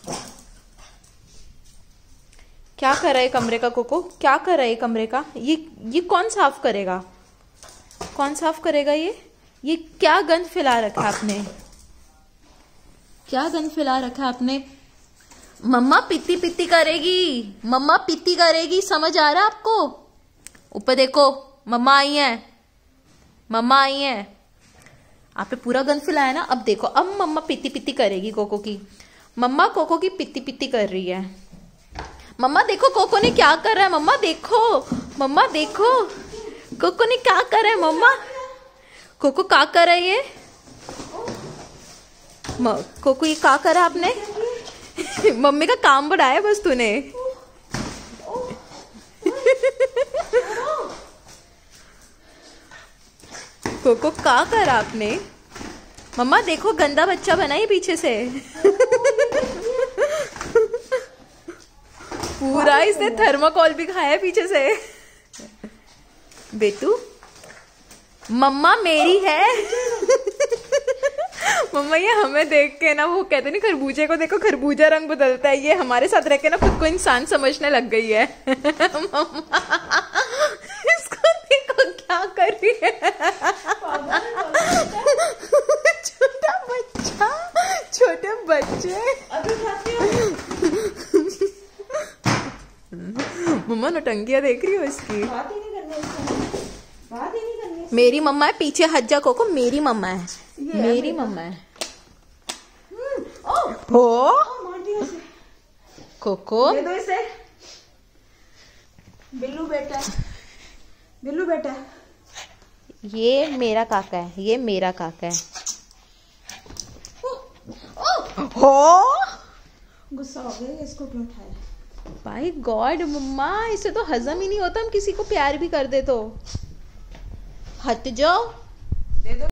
क्या कर रहा है कमरे का कोको? क्या कर रहा है कमरे का? ये कौन साफ करेगा? कौन साफ करेगा? ये क्या गंद फैला रखा है आपने? क्या गंद फैला रखा है आपने? मम्मा पित्ती पित्ती करेगी, मम्मा पित्ती करेगी, समझ आ रहा है आपको? ऊपर देखो, मम्मा आई है, मम्मा आई है। आपने पूरा गंद फैलाया ना। अब देखो, अब मम्मा पित्ती पित्ती करेगी कोको की। मम्मा कोको की पित्ती पित्ती कर रही है। मम्मा देखो कोको ने क्या कर रहा है। मम्मा देखो, मम्मा देखो कोको ने क्या कर रहा है। मम्मा कोको क्या कर रहा है ये? कोको ये क्या करा आपने? मम्मी का काम बढ़ाया बस तूने। कोको क्या करा आपने? मम्मा देखो गंदा बच्चा बना है पीछे से। पूरा इसने थर्माकोल भी खाया है पीछे से। बेटू मम्मा मेरी है। मम्मा ये हमें देख के ना, वो कहते नहीं खरबूजे को देखो खरबूजा रंग बदलता है, ये हमारे साथ रह के ना खुद को इंसान समझने लग गई है। मम्मा इसको देखो क्या कर रही है। छोटा बच्चा, छोटे बच्चे। मम्मा नौटंकियां देख रही हो इसकी। मेरी मम्मा है, पीछे हट जा कोको। मेरी मम्मा है, मेरी मम्मा है। हो कोको दे दो इसे। बिल्लू बेटा, बिल्लू बेटा। ये मेरा काका है, ये मेरा काका है। हो गुस्सा हो गया, इसको क्यों उठाया? बाय गॉड मम्मा, इसे तो हजम ही नहीं होता हम किसी को प्यार भी कर दे तो। हट जाओ। दे दो।